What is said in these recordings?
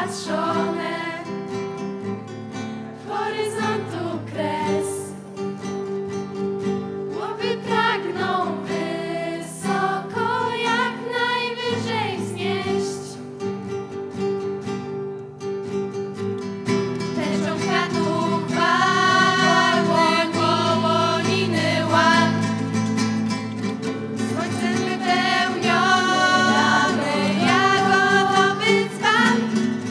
zapatrzone w horyzontu kres. Głowy pragną wysoko jak najwyżej wznieść. Tęczą kwiatów barwą gołoliny ład. Słońcem wypełniony jagodowy dzban.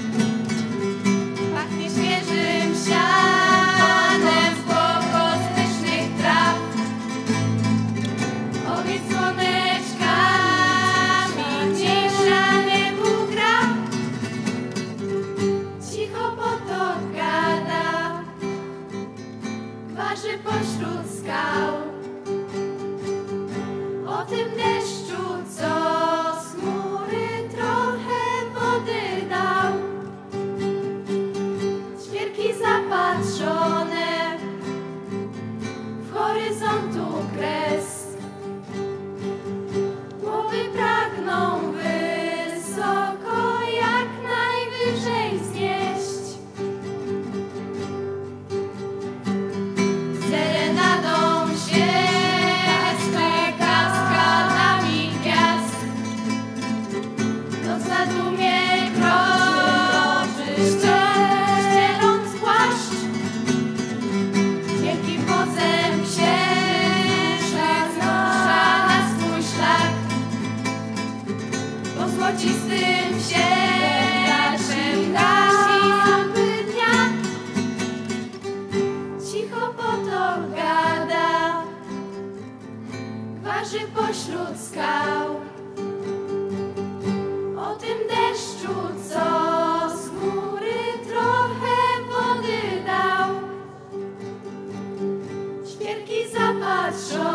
Pachnie świeżym sianem z pokos pysznych traw. Ogień słoneczkami cisza niebu gra. Cicho potok gada, gwarzy pośród skał. O tym deszczu, co z chmury trochę wody dał. Świerki zapatrzone w horyzontu kres. Głowy pragną wysoko jak najwyżej wznieść. Serenadą się spyka z kaskadami gwiazd. Noc na dumie kroczy, ścieląc płaszcz. Wielkim wodzem księżyc rusza na swój szlak. Po złocistym wsiewszem gasi lampy dnia. Cicho potok gada, gwarzy pośród skał. O tym deszczu, co z chmury trochę wody dał. Świerki zapatrzone